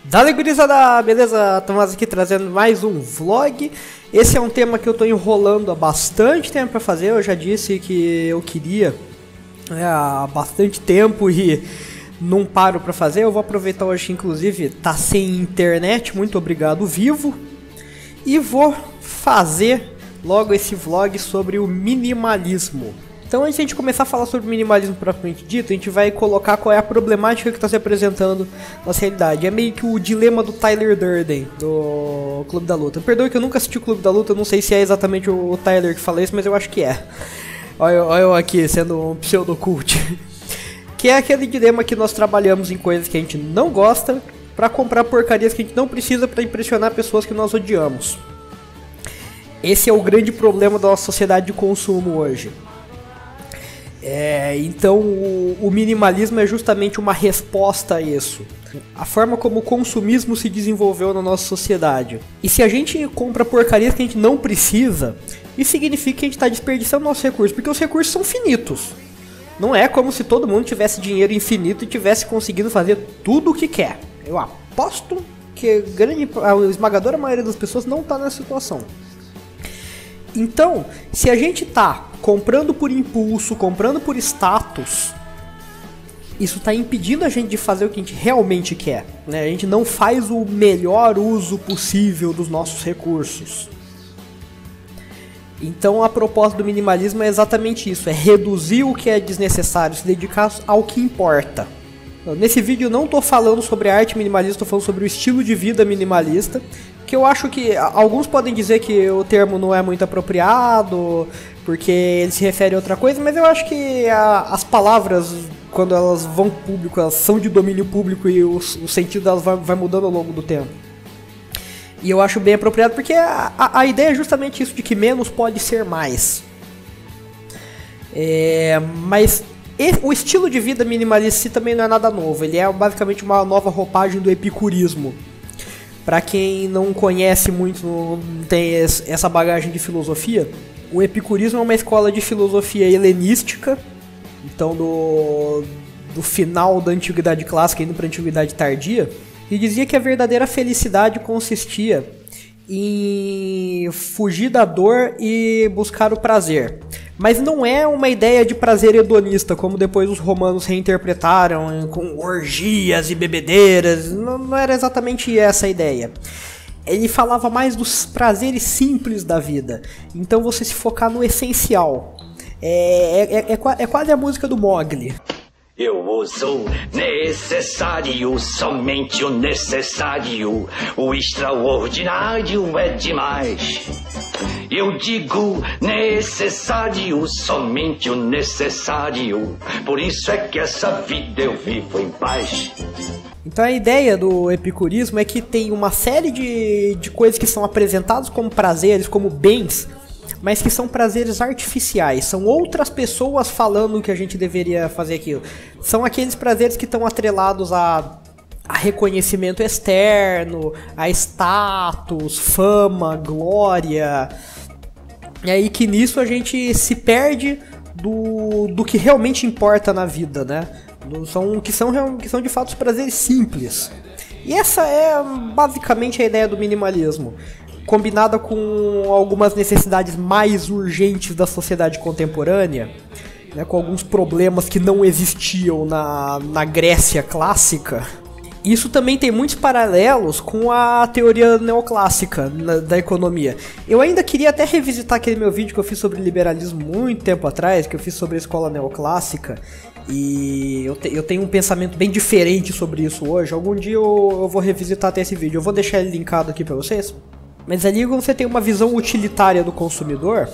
Dale, gurizada, beleza? Estamos aqui trazendo mais um vlog. Esse é um tema que eu tô enrolando há bastante tempo para fazer. Eu já disse que eu queria há bastante tempo e não paro para fazer. Eu vou aproveitar hoje, inclusive, tá sem internet, muito obrigado, Vivo. E vou fazer logo esse vlog sobre o minimalismo. Então, antes de a gente começar a falar sobre minimalismo propriamente dito, a gente vai colocar qual é a problemática que está se apresentando na realidade. É meio que o dilema do Tyler Durden, do Clube da Luta. Perdoe que eu nunca assisti o Clube da Luta, eu não sei se é exatamente o Tyler que fala isso, mas eu acho que é. Olha eu aqui, sendo um pseudocult. Que é aquele dilema que nós trabalhamos em coisas que a gente não gosta, para comprar porcarias que a gente não precisa para impressionar pessoas que nós odiamos. Esse é o grande problema da nossa sociedade de consumo hoje. Então o minimalismo é justamente uma resposta a isso. A forma como o consumismo se desenvolveu na nossa sociedade. E se a gente compra porcarias que a gente não precisa, isso significa que a gente está desperdiçando nossos recursos, porque os recursos são finitos. Não é como se todo mundo tivesse dinheiro infinito e tivesse conseguido fazer tudo o que quer. Eu aposto que a esmagadora maioria das pessoas não está nessa situação. Então, se a gente tá comprando por impulso, comprando por status, isso tá impedindo a gente de fazer o que a gente realmente quer, né? A gente não faz o melhor uso possível dos nossos recursos. Então a proposta do minimalismo é exatamente isso, é reduzir o que é desnecessário, se dedicar ao que importa. Nesse vídeo eu não estou falando sobre a arte minimalista, estou falando sobre o estilo de vida minimalista, que eu acho que alguns podem dizer que o termo não é muito apropriado, porque ele se refere a outra coisa, mas eu acho que as palavras, quando elas vão público, elas são de domínio público e o sentido delas vai mudando ao longo do tempo. E eu acho bem apropriado porque a ideia é justamente isso, de que menos pode ser mais. Mas o estilo de vida minimalista também não é nada novo, ele é basicamente uma nova roupagem do epicurismo. Para quem não conhece muito, não tem essa bagagem de filosofia, o epicurismo é uma escola de filosofia helenística, então do final da Antiguidade Clássica indo para a Antiguidade Tardia, e dizia que a verdadeira felicidade consistia em fugir da dor e buscar o prazer. Mas não é uma ideia de prazer hedonista, como depois os romanos reinterpretaram, com orgias e bebedeiras. Não era exatamente essa a ideia. Ele falava mais dos prazeres simples da vida. Então você se focar no essencial. É quase a música do Mowgli. Eu uso necessário, somente o necessário. O extraordinário é demais. Eu digo necessário, somente o necessário. Por isso é que essa vida eu vivo em paz. Então a ideia do epicurismo é que tem uma série de coisas que são apresentadas como prazeres, como bens, mas que são prazeres artificiais, são outras pessoas falando que a gente deveria fazer aquilo. São aqueles prazeres que estão atrelados a reconhecimento externo, a status, fama, glória. E aí que nisso a gente se perde do que realmente importa na vida, né? Que são de fato os prazeres simples. E essa é basicamente a ideia do minimalismo, combinada com algumas necessidades mais urgentes da sociedade contemporânea, né, com alguns problemas que não existiam na Grécia clássica. Isso também tem muitos paralelos com a teoria neoclássica da economia. Eu ainda queria até revisitar aquele meu vídeo que eu fiz sobre liberalismo muito tempo atrás, que eu fiz sobre a escola neoclássica, e eu tenho um pensamento bem diferente sobre isso hoje. Algum dia eu vou revisitar até esse vídeo, eu vou deixar ele linkado aqui pra vocês. Mas ali você tem uma visão utilitária do consumidor,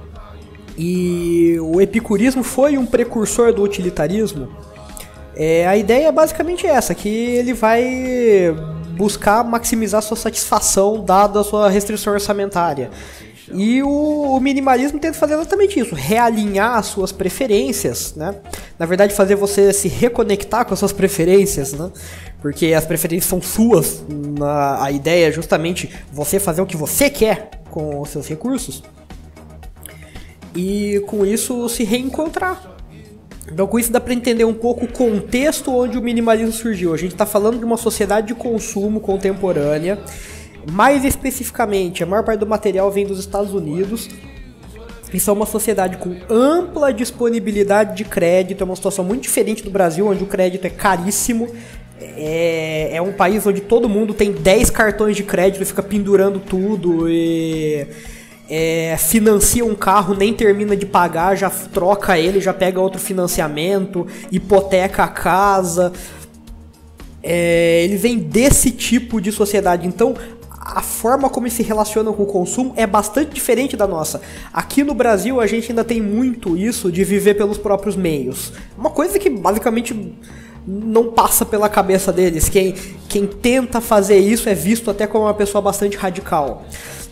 e o epicurismo foi um precursor do utilitarismo. A ideia é basicamente essa, que ele vai buscar maximizar sua satisfação dada a sua restrição orçamentária. E o minimalismo tenta fazer exatamente isso, realinhar as suas preferências, né? Na verdade, fazer você se reconectar com as suas preferências, né? Porque as preferências são suas, a ideia é justamente você fazer o que você quer com os seus recursos. E com isso se reencontrar. Então com isso dá para entender um pouco o contexto onde o minimalismo surgiu. A gente está falando de uma sociedade de consumo contemporânea. Mais especificamente, a maior parte do material vem dos Estados Unidos. Isso é uma sociedade com ampla disponibilidade de crédito. É uma situação muito diferente do Brasil, onde o crédito é caríssimo. É um país onde todo mundo tem 10 cartões de crédito e fica pendurando tudo. E financia um carro, nem termina de pagar, já troca ele, já pega outro financiamento, hipoteca a casa. Eles vêm desse tipo de sociedade. Então a forma como eles se relacionam com o consumo é bastante diferente da nossa. Aqui no Brasil a gente ainda tem muito isso de viver pelos próprios meios. Uma coisa que basicamente não passa pela cabeça deles. Quem tenta fazer isso é visto até como uma pessoa bastante radical.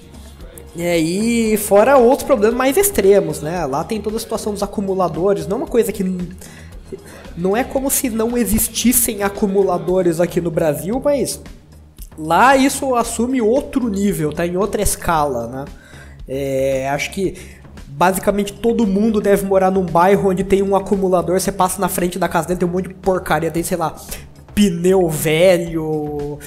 E fora outros problemas mais extremos, né? Lá tem toda a situação dos acumuladores. Não é uma coisa que... Não é como se não existissem acumuladores aqui no Brasil, mas... Lá isso assume outro nível, tá em outra escala, né? Acho que basicamente todo mundo deve morar num bairro onde tem um acumulador. Você passa na frente da casa dele, tem um monte de porcaria. Tem, sei lá, pneu velho,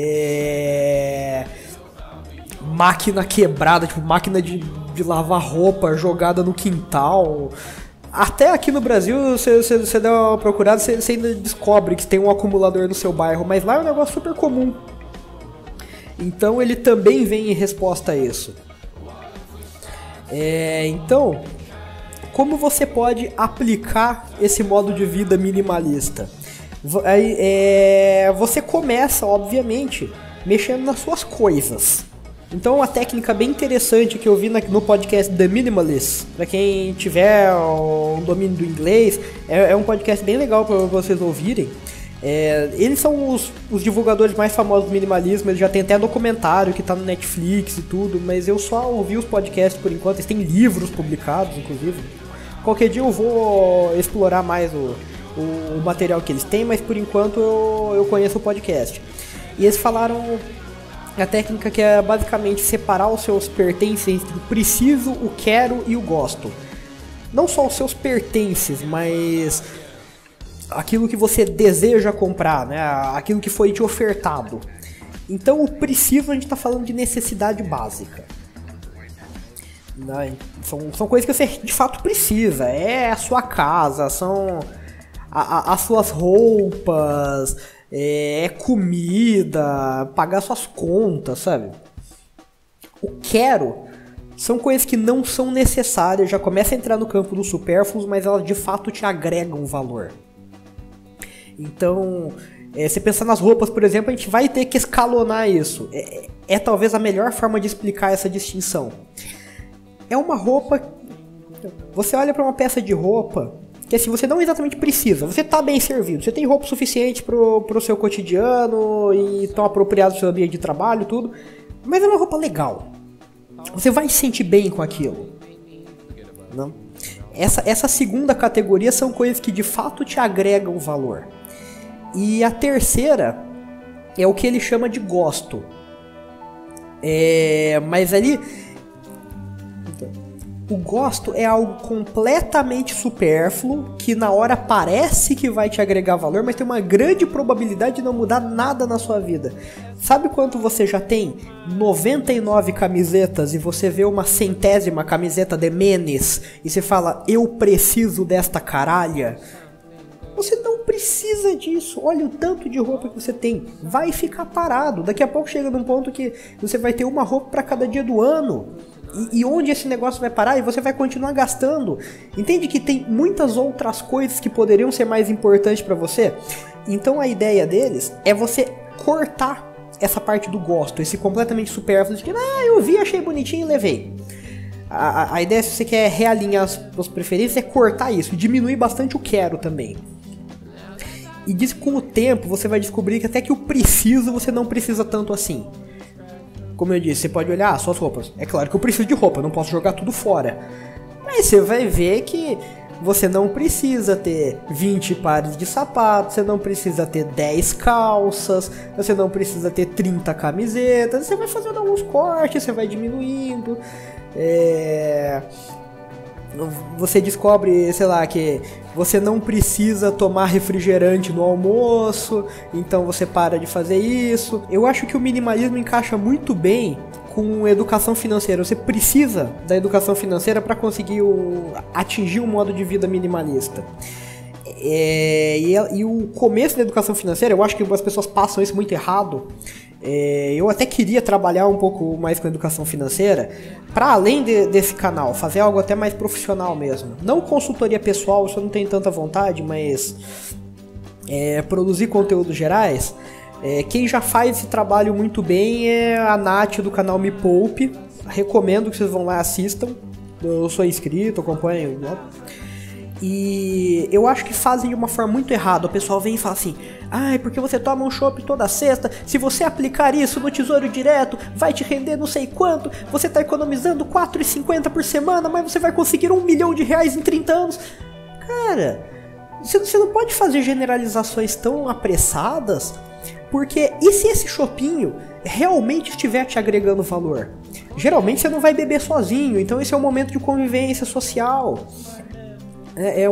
máquina quebrada, tipo máquina de lavar roupa jogada no quintal. Até aqui no Brasil, você dá uma procurada, você ainda descobre que tem um acumulador no seu bairro. Mas lá é um negócio super comum. Então ele também vem em resposta a isso. Então, como você pode aplicar esse modo de vida minimalista? Você começa, obviamente, mexendo nas suas coisas. Então uma técnica bem interessante que eu vi no podcast The Minimalist, para quem tiver um domínio do inglês, é um podcast bem legal para vocês ouvirem. Eles são os divulgadores mais famosos do minimalismo. Eles já tem até documentário que tá no Netflix e tudo, mas eu só ouvi os podcasts por enquanto. Eles têm livros publicados, inclusive. Qualquer dia eu vou explorar mais o material que eles têm, mas por enquanto eu conheço o podcast. E eles falaram a técnica que é basicamente separar os seus pertences entre o preciso, o quero e o gosto. Não só os seus pertences, mas aquilo que você deseja comprar, né? Aquilo que foi te ofertado. Então o preciso, a gente está falando de necessidade básica. São coisas que você de fato precisa. É a sua casa, são as suas roupas, é comida, pagar suas contas, sabe? O quero são coisas que não são necessárias, já começa a entrar no campo dos supérfluos, mas elas de fato te agregam valor. Então, você pensar nas roupas, por exemplo, a gente vai ter que escalonar isso. É talvez a melhor forma de explicar essa distinção. É uma roupa... Você olha para uma peça de roupa que assim, você não exatamente precisa. Você está bem servido. Você tem roupa suficiente pro seu cotidiano e tão apropriado pro seu ambiente de trabalho, tudo. Mas é uma roupa legal. Você vai se sentir bem com aquilo. Não? Essa segunda categoria são coisas que de fato te agregam valor. E a terceira é o que ele chama de gosto. Mas ali... O gosto é algo completamente supérfluo, que na hora parece que vai te agregar valor, mas tem uma grande probabilidade de não mudar nada na sua vida. Sabe quanto você já tem? 99 camisetas e você vê uma 100ª camiseta de Menes e você fala, eu preciso desta caralha? Você não precisa disso. Olha o tanto de roupa que você tem. Vai ficar parado. Daqui a pouco chega num ponto que você vai ter uma roupa para cada dia do ano. E onde esse negócio vai parar? E você vai continuar gastando. Entende que tem muitas outras coisas que poderiam ser mais importantes para você? Então a ideia deles é você cortar essa parte do gosto, esse completamente supérfluo de que eu vi, achei bonitinho e levei. A ideia, se você quer realinhar as preferências, é cortar isso, diminuir bastante o quero também. E diz que com o tempo você vai descobrir que até que o preciso você não precisa tanto assim. Como eu disse, você pode olhar suas roupas. É claro que eu preciso de roupa, eu não posso jogar tudo fora. Mas você vai ver que você não precisa ter 20 pares de sapatos, você não precisa ter 10 calças, você não precisa ter 30 camisetas. Você vai fazendo alguns cortes, você vai diminuindo. você descobre, sei lá, que você não precisa tomar refrigerante no almoço, então você para de fazer isso. Eu acho que o minimalismo encaixa muito bem com educação financeira. Você precisa da educação financeira para conseguir atingir um modo de vida minimalista. E o começo da educação financeira, eu acho que as pessoas passam isso muito errado. Eu até queria trabalhar um pouco mais com educação financeira, para além desse canal, fazer algo até mais profissional mesmo. Não consultoria pessoal, isso eu não tenho tanta vontade, mas produzir conteúdos gerais. Quem já faz esse trabalho muito bem é a Nath do canal Me Poupe. Recomendo que vocês vão lá e assistam. Eu sou inscrito, acompanho, né? E eu acho que fazem de uma forma muito errada. O pessoal vem e fala assim: ai, porque você toma um chopp toda sexta, se você aplicar isso no Tesouro Direto, vai te render não sei quanto, você tá economizando R$4,50 por semana, mas você vai conseguir R$1 milhão em 30 anos. Cara, você não pode fazer generalizações tão apressadas, porque e se esse choppinho realmente estiver te agregando valor? Geralmente você não vai beber sozinho, então esse é um momento de convivência social. É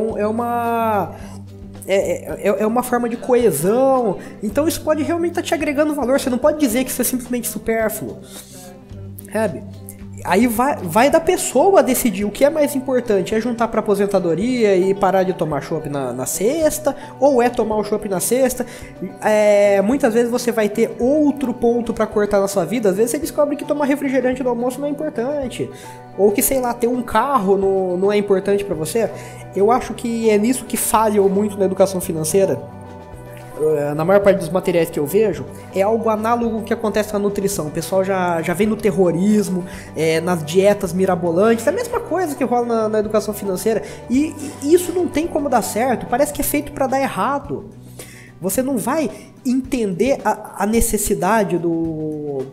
uma forma de coesão. Então isso pode realmente estar te agregando valor. Você não pode dizer que isso é simplesmente supérfluo, sabe? Aí vai da pessoa decidir o que é mais importante. É juntar pra aposentadoria e parar de tomar chopp na sexta, ou é tomar o chopp na sexta. Muitas vezes você vai ter outro ponto pra cortar na sua vida. Às vezes você descobre que tomar refrigerante no almoço não é importante, ou que, sei lá, ter um carro não é importante pra você. Eu acho que é nisso que falham muito na educação financeira. Na maior parte dos materiais que eu vejo, é algo análogo ao que acontece na nutrição. O pessoal já vem no terrorismo, nas dietas mirabolantes, é a mesma coisa que rola na educação financeira. E isso não tem como dar certo, parece que é feito para dar errado. Você não vai entender a necessidade do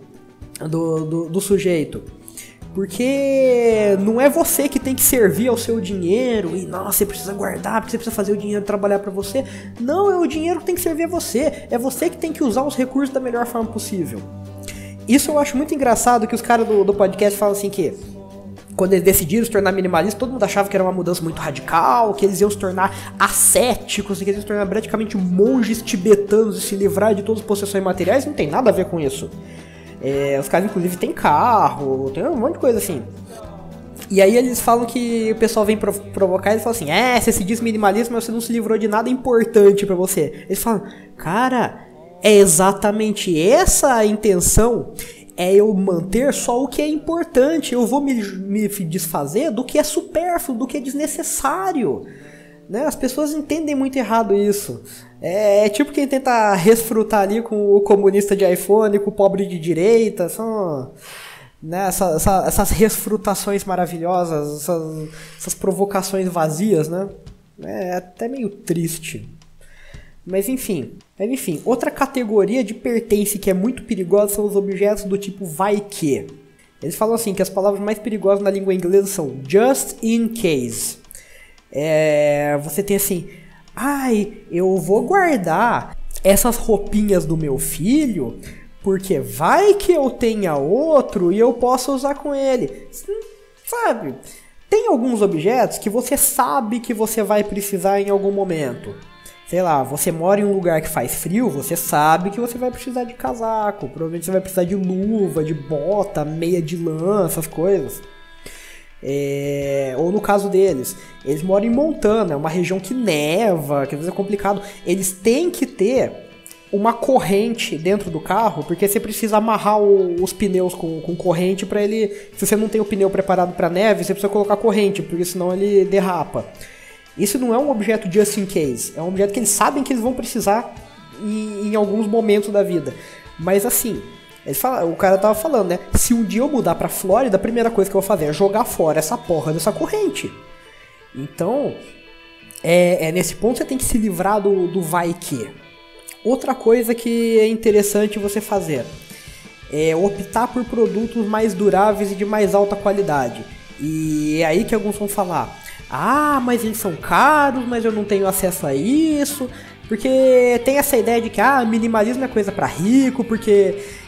sujeito. Porque não é você que tem que servir ao seu dinheiro e, nossa, você precisa guardar, porque você precisa fazer o dinheiro trabalhar pra você. Não, é o dinheiro que tem que servir a você. É você que tem que usar os recursos da melhor forma possível. Isso eu acho muito engraçado, que os caras do podcast falam assim que quando eles decidiram se tornar minimalistas, todo mundo achava que era uma mudança muito radical, que eles iam se tornar ascéticos, que eles iam se tornar praticamente monges tibetanos e se livrar de todas as possessões materiais. Não tem nada a ver com isso. Os caras inclusive tem carro, tem um monte de coisa assim. E aí eles falam que o pessoal vem provocar e eles falam assim: você se diz minimalista, mas você não se livrou de nada importante pra você. Eles falam: cara, é exatamente essa a intenção. É eu manter só o que é importante. Eu vou me desfazer do que é supérfluo, do que é desnecessário, né? As pessoas entendem muito errado isso. É tipo quem tenta resfrutar ali com o comunista de iPhone, com o pobre de direita. São, né, essas resfrutações maravilhosas, essas provocações vazias, né? É até meio triste. Mas enfim, outra categoria de pertence que é muito perigosa são os objetos do tipo vai que. Eles falam assim que as palavras mais perigosas na língua inglesa são just in case. Você tem assim: ai, eu vou guardar essas roupinhas do meu filho, porque vai que eu tenha outro e eu possa usar com ele. Sabe? Tem alguns objetos que você sabe que você vai precisar em algum momento. Sei lá, você mora em um lugar que faz frio, você sabe que você vai precisar de casaco. Provavelmente você vai precisar de luva, de bota, meia de lã, essas coisas. Ou no caso deles, eles moram em Montana, é uma região que neva, que às vezes é complicado. Eles têm que ter uma corrente dentro do carro, porque você precisa amarrar os pneus com corrente para ele. Se você não tem o pneu preparado para neve, você precisa colocar corrente, porque senão ele derrapa. Isso não é um objeto just in case, é um objeto que eles sabem que eles vão precisar em alguns momentos da vida. Mas assim, o cara tava falando, né? Se um dia eu mudar pra Flórida, a primeira coisa que eu vou fazer é jogar fora essa porra dessa corrente. Então, nesse ponto você tem que se livrar do vai que. Outra coisa que é interessante você fazer é optar por produtos mais duráveis e de mais alta qualidade. E é aí que alguns vão falar: ah, mas eles são caros, mas eu não tenho acesso a isso. Porque tem essa ideia de que minimalismo é coisa pra rico, porque...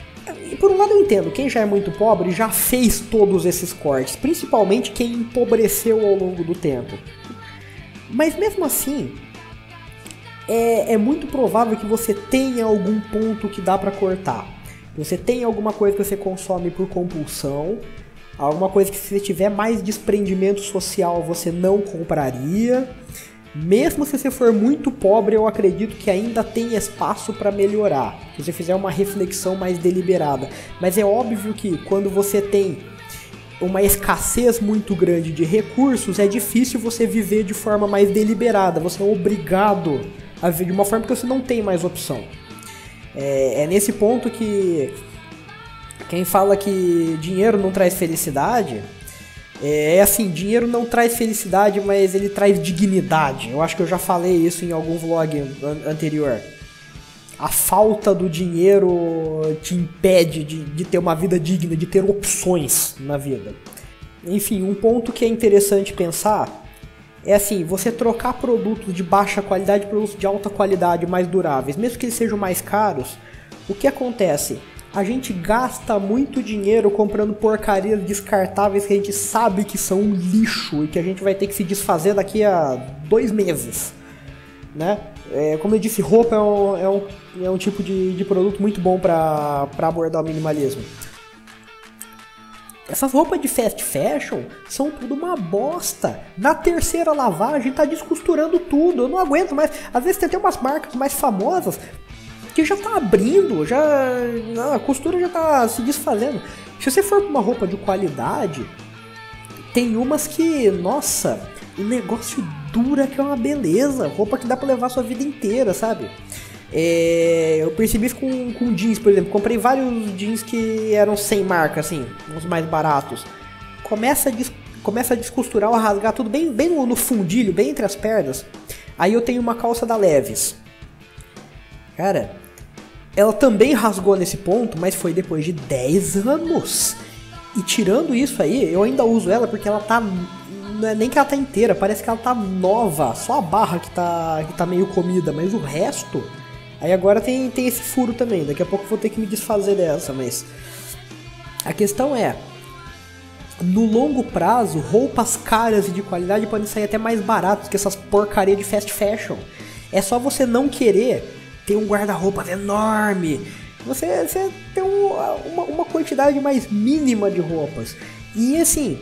E por um lado eu entendo, quem já é muito pobre já fez todos esses cortes, principalmente quem empobreceu ao longo do tempo. Mas mesmo assim, é muito provável que você tenha algum ponto que dá pra cortar. Você tem alguma coisa que você consome por compulsão, alguma coisa que se você tiver mais desprendimento social você não compraria. Mesmo se você for muito pobre, eu acredito que ainda tem espaço para melhorar, se você fizer uma reflexão mais deliberada. Mas é óbvio que quando você tem uma escassez muito grande de recursos, é difícil você viver de forma mais deliberada. Você é obrigado a viver de uma forma que você não tem mais opção. É nesse ponto que quem fala que dinheiro não traz felicidade... É assim, dinheiro não traz felicidade, mas ele traz dignidade. Eu acho que eu já falei isso em algum vlog anterior. A falta do dinheiro te impede de ter uma vida digna, de ter opções na vida. Enfim, um ponto que é interessante pensar é assim, você trocar produtos de baixa qualidade por produtos de alta qualidade mais duráveis, mesmo que eles sejam mais caros, o que acontece? A gente gasta muito dinheiro comprando porcarias descartáveis que a gente sabe que são um lixo e que a gente vai ter que se desfazer daqui a 2 meses, né? Como eu disse, roupa é um tipo de produto muito bom para abordar o minimalismo. Essas roupas de fast fashion são tudo uma bosta. Na terceira lavagem tá descosturando tudo, eu não aguento mais. Às vezes tem até umas marcas mais famosas que já tá abrindo, a costura já tá se desfazendo. Se você for pra uma roupa de qualidade, tem umas que, nossa, o negócio dura que é uma beleza, roupa que dá pra levar a sua vida inteira, sabe? Eu percebi isso com jeans, por exemplo. Comprei vários jeans que eram sem marca, assim, uns mais baratos. Começa a descosturar ou a rasgar tudo bem no fundilho, bem entre as pernas. Aí eu tenho uma calça da Levi's. Cara, ela também rasgou nesse ponto, mas foi depois de 10 anos. E tirando isso aí, eu ainda uso ela porque ela tá... Não é nem que ela tá inteira, parece que ela tá nova. Só a barra que tá meio comida, mas o resto... Aí agora tem esse furo também, daqui a pouco eu vou ter que me desfazer dessa, mas... A questão é... No longo prazo, roupas caras e de qualidade podem sair até mais baratas que essas porcaria de fast fashion. É só você não querer... ter um guarda-roupa enorme, você tem uma quantidade mais mínima de roupas. E assim,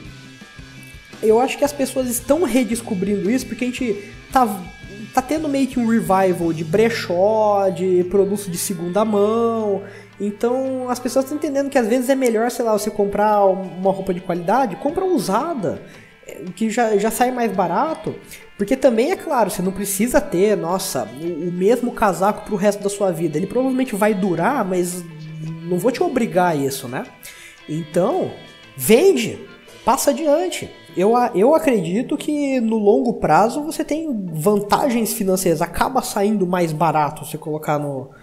eu acho que as pessoas estão redescobrindo isso porque a gente tá tendo meio que um revival de brechó, de produtos de segunda mão. Então as pessoas estão entendendo que às vezes é melhor, sei lá, você comprar uma roupa de qualidade, compra usada, que já sai mais barato. Porque também, é claro, você não precisa ter, nossa, o mesmo casaco pro resto da sua vida. Ele provavelmente vai durar, mas não vou te obrigar a isso, né? Então, vende, passa adiante. Eu acredito que no longo prazo você tem vantagens financeiras. Acaba saindo mais barato você colocar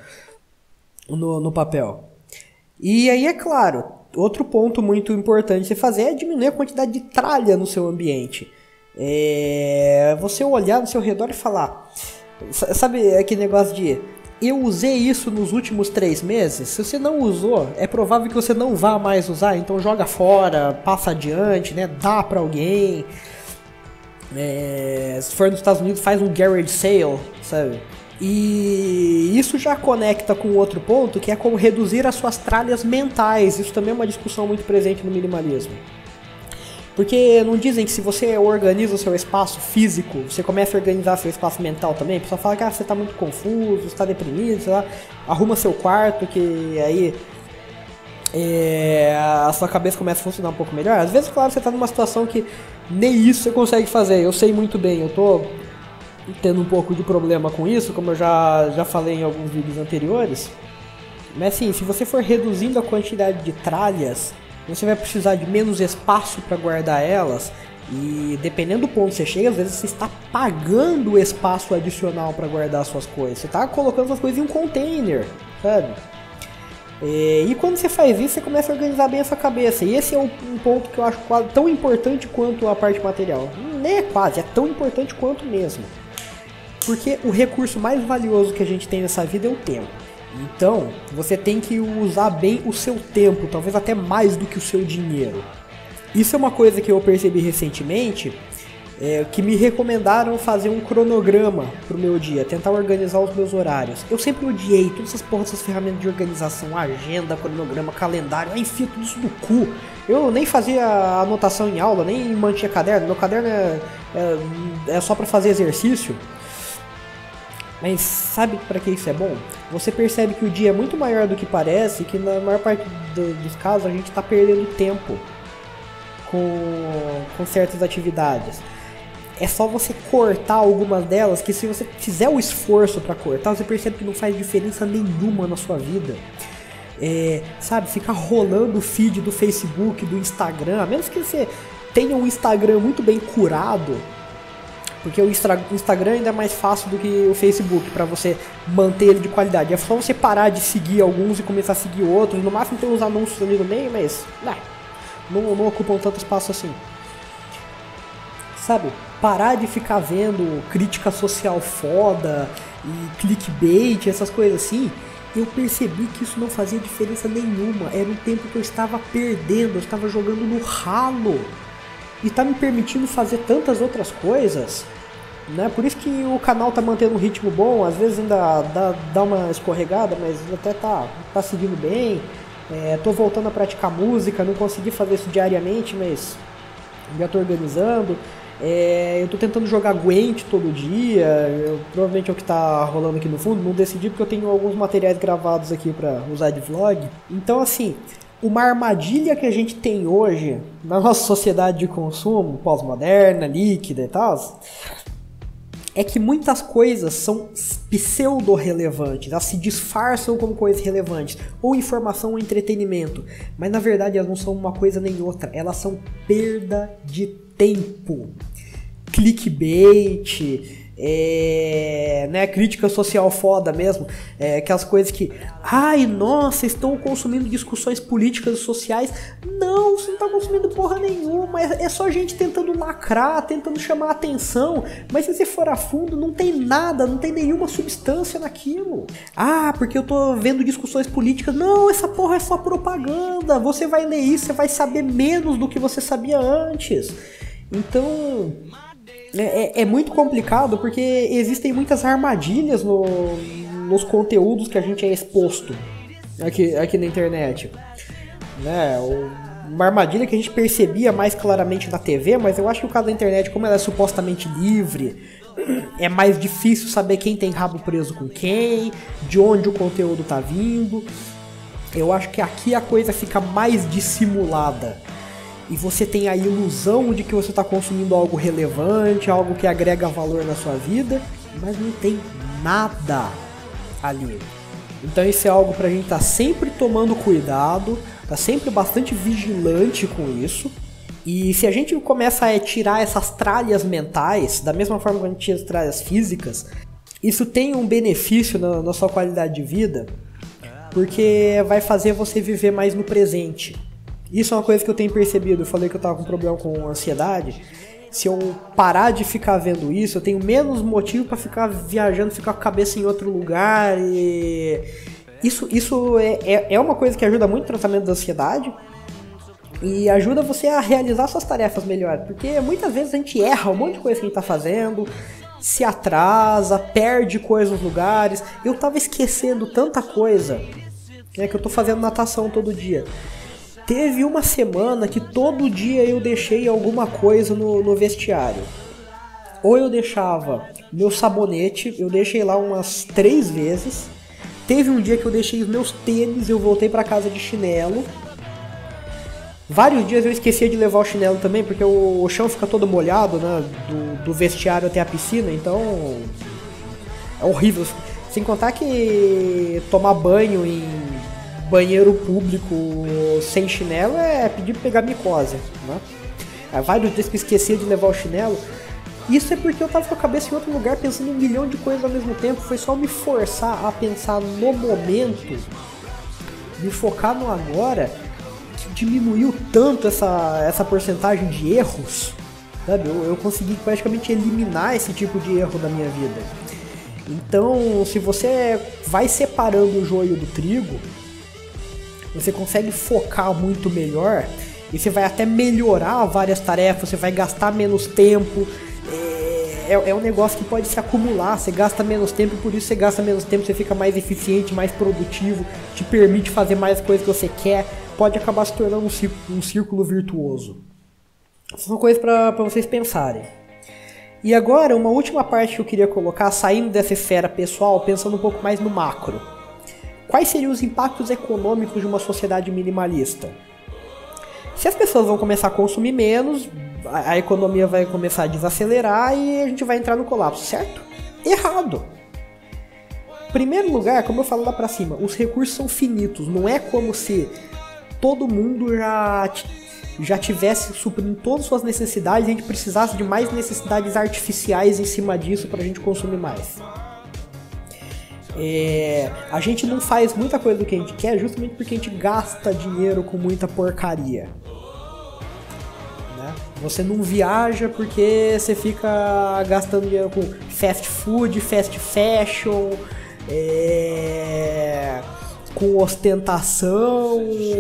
no papel. E aí, é claro, outro ponto muito importante você fazer é diminuir a quantidade de tralha no seu ambiente. Você olhar no seu redor e falar, sabe aquele negócio de eu usei isso nos últimos 3 meses? Se você não usou, é provável que você não vá mais usar, então joga fora, passa adiante, né? Dá pra alguém. Se for nos Estados Unidos, faz um garage sale, sabe? E isso já conecta com outro ponto, que é como reduzir as suas tralhas mentais. Isso também é uma discussão muito presente no minimalismo. Porque não dizem que se você organiza o seu espaço físico, você começa a organizar seu espaço mental também? A pessoa fala que você está muito confuso, você está deprimido, sei lá, arruma seu quarto, que aí a sua cabeça começa a funcionar um pouco melhor. Às vezes, claro, você está numa situação que nem isso você consegue fazer. Eu sei muito bem, eu tô tendo um pouco de problema com isso, como eu já falei em alguns vídeos anteriores. Mas assim, se você for reduzindo a quantidade de tralhas, você vai precisar de menos espaço para guardar elas. E dependendo do ponto que você chega, às vezes você está pagando espaço adicional para guardar suas coisas. Você está colocando suas coisas em um container, sabe? E quando você faz isso, você começa a organizar bem a sua cabeça. E esse é um ponto que eu acho quase tão importante quanto a parte material. Nem é quase, é tão importante quanto mesmo. Porque o recurso mais valioso que a gente tem nessa vida é o tempo. Então, você tem que usar bem o seu tempo, talvez até mais do que o seu dinheiro. Isso é uma coisa que eu percebi recentemente, que me recomendaram fazer um cronograma pro meu dia, tentar organizar os meus horários. Eu sempre odiei todas essas ferramentas de organização, agenda, cronograma, calendário, eu enfio tudo isso no cu. Eu nem fazia anotação em aula, nem mantinha caderno, meu caderno é só pra fazer exercício. Mas sabe para que isso é bom? Você percebe que o dia é muito maior do que parece e que na maior parte dos casos a gente está perdendo tempo com certas atividades. É só você cortar algumas delas, que se você fizer o esforço para cortar, você percebe que não faz diferença nenhuma na sua vida. Sabe, ficar rolando o feed do Facebook, do Instagram, a menos que você tenha um Instagram muito bem curado, porque o Instagram ainda é mais fácil do que o Facebook para você manter ele de qualidade. É só você parar de seguir alguns e começar a seguir outros. No máximo tem uns anúncios ali no meio, mas não ocupam tanto espaço assim. Sabe? Parar de ficar vendo crítica social foda e clickbait, essas coisas assim. Eu percebi que isso não fazia diferença nenhuma. Era um tempo que eu estava perdendo, eu estava jogando no ralo. E tá me permitindo fazer tantas outras coisas, né? Por isso que o canal tá mantendo um ritmo bom. Às vezes ainda dá uma escorregada, mas até tá seguindo bem. Tô voltando a praticar música, não consegui fazer isso diariamente, mas já tô organizando. Eu tô tentando jogar Gwent todo dia. Provavelmente é o que tá rolando aqui no fundo. Não decidi porque eu tenho alguns materiais gravados aqui pra usar de vlog. Então assim, uma armadilha que a gente tem hoje na nossa sociedade de consumo, pós-moderna, líquida e tal, é que muitas coisas são pseudo-relevantes, elas se disfarçam como coisas relevantes, ou informação ou entretenimento, mas na verdade elas não são uma coisa nem outra, elas são perda de tempo. Clickbait, né, crítica social foda mesmo, aquelas coisas que, ai, nossa, estão consumindo discussões políticas e sociais. Não, você não tá consumindo porra nenhuma, é só gente tentando lacrar, tentando chamar a atenção, mas se você for a fundo, não tem nada, não tem nenhuma substância naquilo. Ah, porque eu tô vendo discussões políticas. Não, essa porra é só propaganda, você vai ler isso, você vai saber menos do que você sabia antes. Então é muito complicado porque existem muitas armadilhas nos conteúdos que a gente é exposto aqui na internet, né? Uma armadilha que a gente percebia mais claramente na TV, mas eu acho que o caso da internet, como ela é supostamente livre, é mais difícil saber quem tem rabo preso com quem, de onde o conteúdo tá vindo. Eu acho que aqui a coisa fica mais dissimulada. E você tem a ilusão de que você está consumindo algo relevante, algo que agrega valor na sua vida, mas não tem nada ali. Então isso é algo pra gente estar sempre tomando cuidado, tá sempre bastante vigilante com isso. E se a gente começa a tirar essas tralhas mentais, da mesma forma que a gente tira as tralhas físicas, isso tem um benefício na sua qualidade de vida, porque vai fazer você viver mais no presente. Isso é uma coisa que eu tenho percebido. Eu falei que eu tava com problema com ansiedade. Se eu parar de ficar vendo isso, eu tenho menos motivo pra ficar viajando, ficar com a cabeça em outro lugar. E isso é uma coisa que ajuda muito no tratamento da ansiedade e ajuda você a realizar suas tarefas melhor. Porque muitas vezes a gente erra um monte de coisa que a gente tá fazendo, se atrasa, perde coisas nos lugares. Eu tava esquecendo tanta coisa, né, que eu tô fazendo natação todo dia. Teve uma semana que todo dia eu deixei alguma coisa no vestiário. Ou eu deixava meu sabonete, eu deixei lá umas 3 vezes. Teve um dia que eu deixei os meus tênis, eu voltei pra casa de chinelo. Vários dias eu esquecia de levar o chinelo também, porque o chão fica todo molhado, né, do vestiário até a piscina, então é horrível. Sem contar que tomar banho em banheiro público sem chinelo é pedir pra pegar micose, né? Vários dias que eu esqueci de levar o chinelo. Isso é porque eu tava com a cabeça em outro lugar, pensando em 1 milhão de coisas ao mesmo tempo. Foi só me forçar a pensar no momento, me focar no agora, que diminuiu tanto essa porcentagem de erros, sabe? Eu consegui praticamente eliminar esse tipo de erro da minha vida. Então, se você vai separando o joio do trigo, você consegue focar muito melhor e você vai até melhorar várias tarefas, você vai gastar menos tempo. É um negócio que pode se acumular, você gasta menos tempo, por isso você gasta menos tempo, você fica mais eficiente, mais produtivo, te permite fazer mais coisas que você quer, pode acabar se tornando um círculo virtuoso. Essas são coisas para vocês pensarem. E agora, uma última parte que eu queria colocar, saindo dessa esfera pessoal, pensando um pouco mais no macro. Quais seriam os impactos econômicos de uma sociedade minimalista? Se as pessoas vão começar a consumir menos, a economia vai começar a desacelerar e a gente vai entrar no colapso, certo? Errado! Em primeiro lugar, como eu falo lá pra cima, os recursos são finitos, não é como se todo mundo já tivesse suprindo todas as suas necessidades e a gente precisasse de mais necessidades artificiais em cima disso pra gente consumir mais. A gente não faz muita coisa do que a gente quer justamente porque a gente gasta dinheiro com muita porcaria. Né? Você não viaja porque você fica gastando dinheiro com fast food, fast fashion, com ostentação,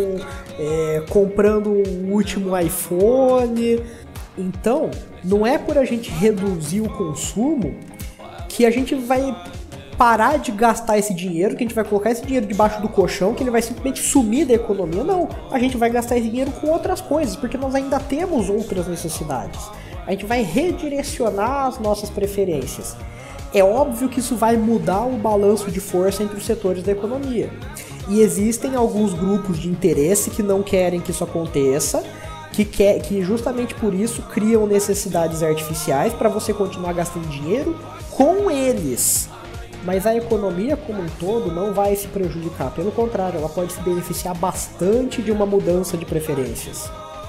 comprando o último iPhone. Então, não é por a gente reduzir o consumo que a gente vai parar de gastar esse dinheiro, que a gente vai colocar esse dinheiro debaixo do colchão, que ele vai simplesmente sumir da economia. Não, a gente vai gastar esse dinheiro com outras coisas, porque nós ainda temos outras necessidades. A gente vai redirecionar as nossas preferências. É óbvio que isso vai mudar o balanço de força entre os setores da economia. E existem alguns grupos de interesse que não querem que isso aconteça, que justamente por isso criam necessidades artificiais para você continuar gastando dinheiro com eles. Mas a economia como um todo não vai se prejudicar, pelo contrário, ela pode se beneficiar bastante de uma mudança de preferências.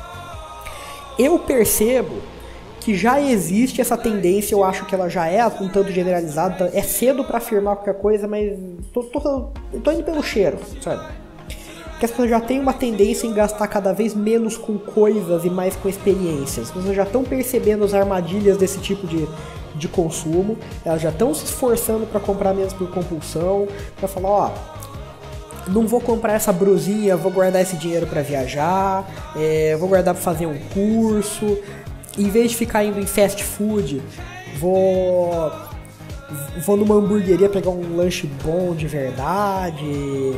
Eu percebo que já existe essa tendência, eu acho que ela já é um tanto generalizada, é cedo para afirmar qualquer coisa, mas tô indo pelo cheiro, sabe? Que as pessoas já têm uma tendência em gastar cada vez menos com coisas e mais com experiências. As pessoas já estão percebendo as armadilhas desse tipo de consumo, elas já estão se esforçando para comprar menos por compulsão, para falar, ó, não vou comprar essa brusinha, vou guardar esse dinheiro para viajar, vou guardar para fazer um curso, em vez de ficar indo em fast food, vou numa hamburgueria pegar um lanche bom de verdade,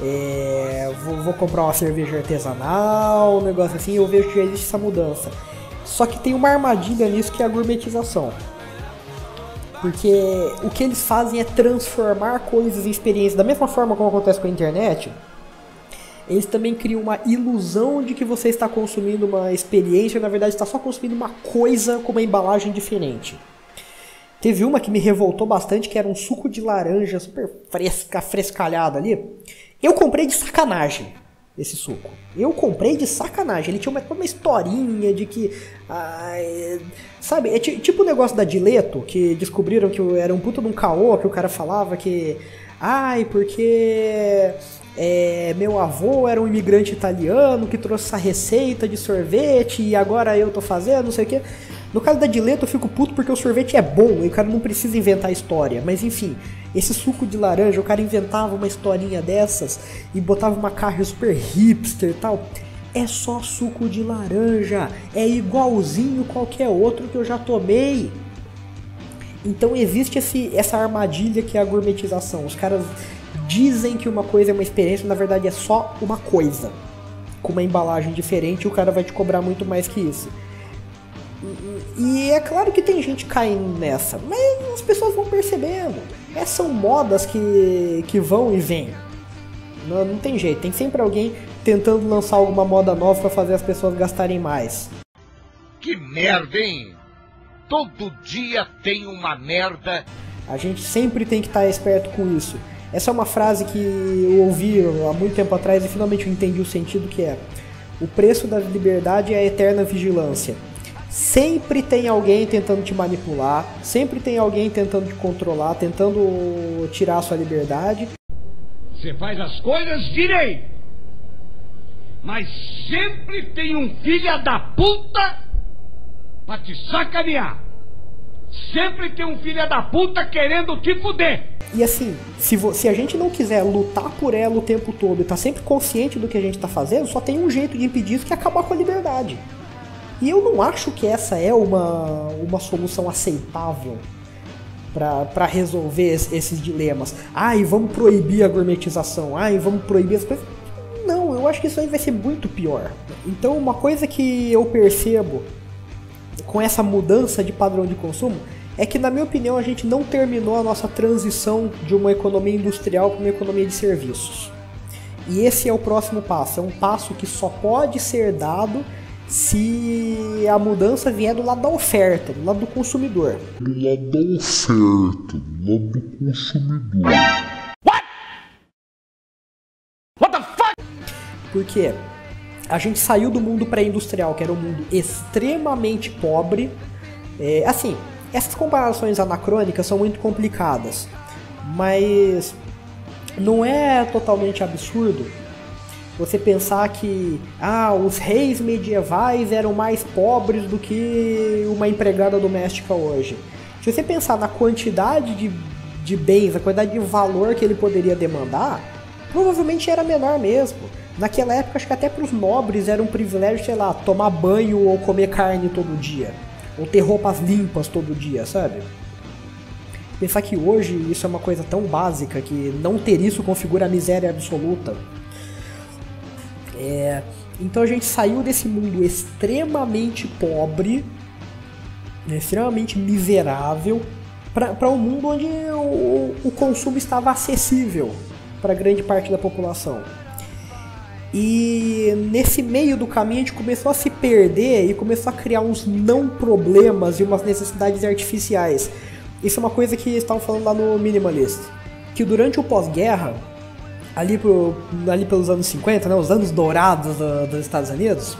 vou comprar uma cerveja artesanal, um negócio assim. Eu vejo que já existe essa mudança. Só que tem uma armadilha nisso, que é a gourmetização. Porque o que eles fazem é transformar coisas em experiências. Da mesma forma como acontece com a internet, eles também criam uma ilusão de que você está consumindo uma experiência e na verdade está só consumindo uma coisa com uma embalagem diferente. Teve uma que me revoltou bastante, que era um suco de laranja super frescalhado ali. Eu comprei de sacanagem esse suco. Eu comprei de sacanagem. Ele tinha uma historinha de que... sabe, é tipo o negócio da Dileto, que descobriram que era um puta de um caô, que o cara falava que... porque... meu avô era um imigrante italiano que trouxe essa receita de sorvete e agora eu tô fazendo, não sei o que. No caso da Dileto eu fico puto porque o sorvete é bom e o cara não precisa inventar história. Mas enfim, esse suco de laranja, o cara inventava uma historinha dessas e botava uma carne super hipster e tal. É só suco de laranja, é igualzinho qualquer outro que eu já tomei. Então existe essa armadilha que é a gourmetização. Os caras dizem que uma coisa é uma experiência, na verdade é só uma coisa com uma embalagem diferente e o cara vai te cobrar muito mais que isso. E é claro que tem gente caindo nessa, mas as pessoas vão percebendo. São modas que vão e vêm. Não tem jeito, tem sempre alguém tentando lançar alguma moda nova pra fazer as pessoas gastarem mais. Que merda, hein? Todo dia tem uma merda. A gente sempre tem que estar esperto com isso. Essa é uma frase que eu ouvi há muito tempo atrás e finalmente eu entendi o sentido, que é: o preço da liberdade é a eterna vigilância. Sempre tem alguém tentando te manipular, sempre tem alguém tentando te controlar, tentando tirar a sua liberdade. Você faz as coisas direito, mas sempre tem um filho da puta pra te sacanear. Sempre tem um filho da puta querendo te fuder. E assim, se a gente não quiser lutar por ela o tempo todo e tá sempre consciente do que a gente tá fazendo, só tem um jeito de impedir isso, que é acabar com a liberdade. E eu não acho que essa é uma solução aceitável para resolver esses dilemas. Ai, vamos proibir a gourmetização. Ai, vamos proibir as coisas. Não, eu acho que isso aí vai ser muito pior. Então, uma coisa que eu percebo com essa mudança de padrão de consumo é que, na minha opinião, a gente não terminou a nossa transição de uma economia industrial para uma economia de serviços. E esse é o próximo passo. É um passo que só pode ser dado se a mudança vier do lado da oferta, do lado do consumidor. Do lado da oferta, do lado do consumidor. What the fuck? Porque a gente saiu do mundo pré-industrial, que era um mundo extremamente pobre. Assim, essas comparações anacrônicas são muito complicadas, mas não é totalmente absurdo você pensar que os reis medievais eram mais pobres do que uma empregada doméstica hoje. Se você pensar na quantidade de bens, a quantidade de valor que ele poderia demandar, provavelmente era menor mesmo. Naquela época, acho que até para os nobres era um privilégio, sei lá, tomar banho ou comer carne todo dia, ou ter roupas limpas todo dia, sabe? Pensar que hoje isso é uma coisa tão básica que não ter isso configura a miséria absoluta. Então a gente saiu desse mundo extremamente pobre, extremamente miserável, para um mundo onde o consumo estava acessível para grande parte da população. E nesse meio do caminho a gente começou a se perder e começou a criar uns não problemas e umas necessidades artificiais. Isso é uma coisa que estavam falando lá no Minimalist, que durante o pós-guerra, ali pelos anos 50, né, os anos dourados dos Estados Unidos,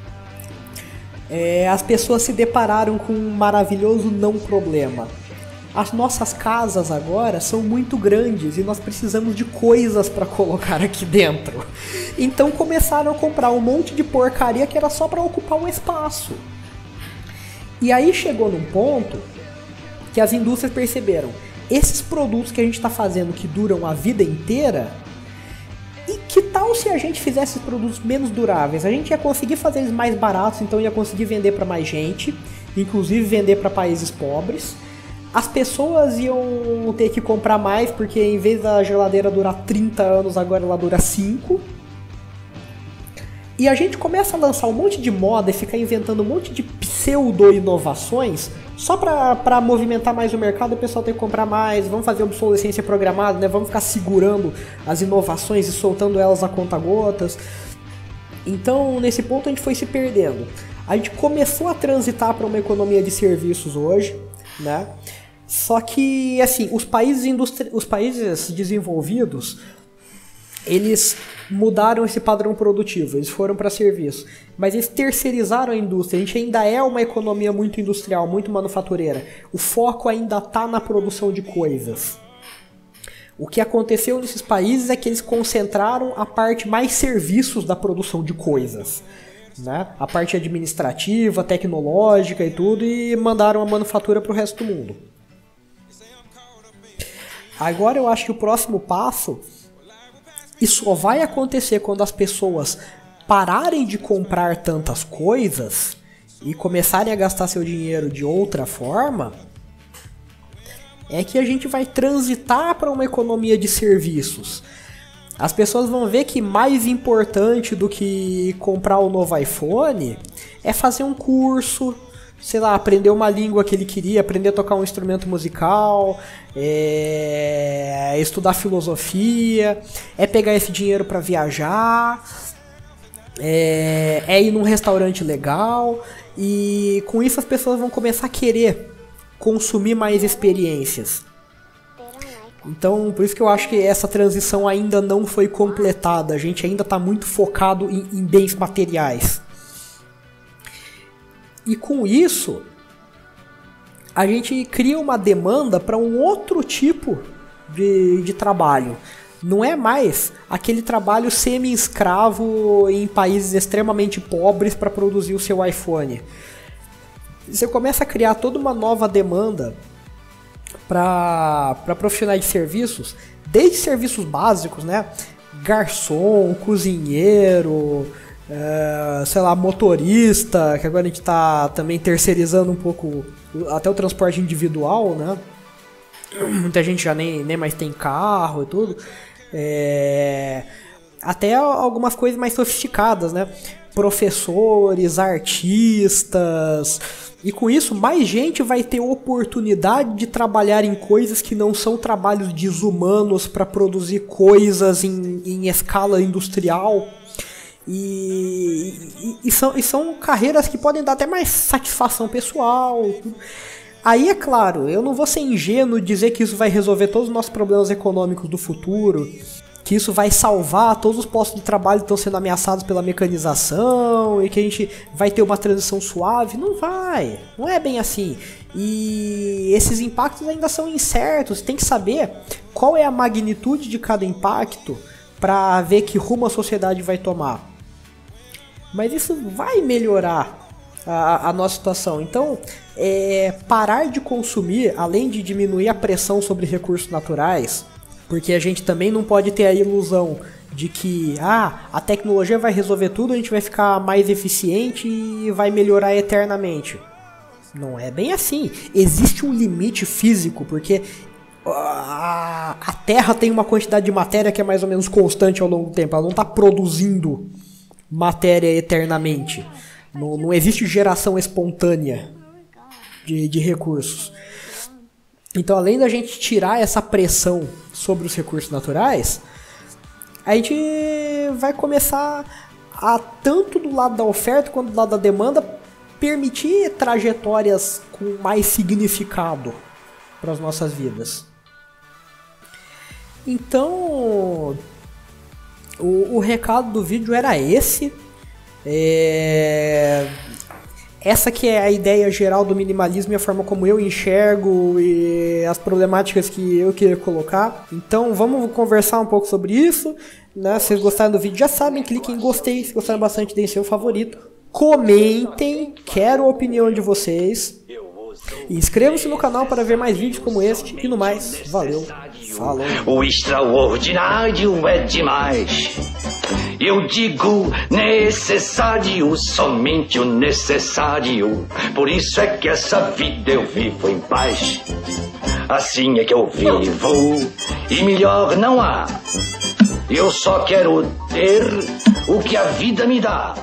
as pessoas se depararam com um maravilhoso não problema. As nossas casas agora são muito grandes e nós precisamos de coisas para colocar aqui dentro. Então começaram a comprar um monte de porcaria que era só para ocupar um espaço. E aí chegou num ponto que as indústrias perceberam: esses produtos que a gente está fazendo que duram a vida inteira, e que tal se a gente fizesse produtos menos duráveis? A gente ia conseguir fazer eles mais baratos, então ia conseguir vender para mais gente, inclusive vender para países pobres. As pessoas iam ter que comprar mais, porque em vez da geladeira durar 30 anos, agora ela dura 5. E a gente começa a lançar um monte de moda e ficar inventando um monte de pseudo-inovações só pra movimentar mais o mercado, o pessoal tem que comprar mais, vamos fazer obsolescência programada, né? Vamos ficar segurando as inovações e soltando elas a conta-gotas. Então, nesse ponto, a gente foi se perdendo. A gente começou a transitar para uma economia de serviços hoje, né? Só que, assim, os países desenvolvidos, eles mudaram esse padrão produtivo, eles foram para serviço, mas eles terceirizaram a indústria. A gente ainda é uma economia muito industrial, muito manufatureira. O foco ainda está na produção de coisas. O que aconteceu nesses países é que eles concentraram a parte mais serviços da produção de coisas, né? A parte administrativa, tecnológica e tudo, e mandaram a manufatura para o resto do mundo. Agora eu acho que o próximo passo, e só vai acontecer quando as pessoas pararem de comprar tantas coisas e começarem a gastar seu dinheiro de outra forma, é que a gente vai transitar para uma economia de serviços. As pessoas vão ver que mais importante do que comprar o novo iPhone é fazer um curso, sei lá, aprender uma língua que ele queria, aprender a tocar um instrumento musical, estudar filosofia, é pegar esse dinheiro para viajar, é ir num restaurante legal, e com isso as pessoas vão começar a querer consumir mais experiências. Então, por isso que eu acho que essa transição ainda não foi completada, a gente ainda está muito focado em bens materiais. E com isso, a gente cria uma demanda para um outro tipo de trabalho. Não é mais aquele trabalho semi-escravo em países extremamente pobres para produzir o seu iPhone. você começa a criar toda uma nova demanda para profissionais de serviços, desde serviços básicos, né? Garçom, cozinheiro, sei lá, motorista, que agora a gente está também terceirizando um pouco até o transporte individual, né? Muita gente já nem mais tem carro e tudo. Até algumas coisas mais sofisticadas, né? Professores, artistas. E com isso, mais gente vai ter oportunidade de trabalhar em coisas que não são trabalhos desumanos para produzir coisas em escala industrial. E são carreiras que podem dar até mais satisfação pessoal. Aí, é claro, eu não vou ser ingênuo dizer que isso vai resolver todos os nossos problemas econômicos do futuro, que isso vai salvar todos os postos de trabalho que estão sendo ameaçados pela mecanização e que a gente vai ter uma transição suave. Não vai, não é bem assim. E esses impactos ainda são incertos, tem que saber qual é a magnitude de cada impacto para ver que rumo a sociedade vai tomar. Mas isso vai melhorar a nossa situação. Então, parar de consumir, além de diminuir a pressão sobre recursos naturais, porque a gente também não pode ter a ilusão de que a tecnologia vai resolver tudo, a gente vai ficar mais eficiente e vai melhorar eternamente. Não é bem assim. Existe um limite físico, porque a Terra tem uma quantidade de matéria que é mais ou menos constante ao longo do tempo. Ela não está produzindo matéria eternamente. Não existe geração espontânea de recursos. Então, além da gente tirar essa pressão sobre os recursos naturais, a gente vai começar a, tanto do lado da oferta quanto do lado da demanda, permitir trajetórias com mais significado para as nossas vidas. Então, o recado do vídeo era esse. Essa que é a ideia geral do minimalismo e a forma como eu enxergo e as problemáticas que eu queria colocar. Então vamos conversar um pouco sobre isso, né? Se vocês gostaram do vídeo já sabem, cliquem em gostei, se gostaram bastante deem seu favorito, comentem, quero a opinião de vocês. E inscreva-se no canal para ver mais vídeos como este e no mais, valeu, falou. O extraordinário é demais. Eu digo necessário, somente o necessário. Por isso é que essa vida eu vivo em paz. Assim é que eu vivo, e melhor não há. Eu só quero ter o que a vida me dá.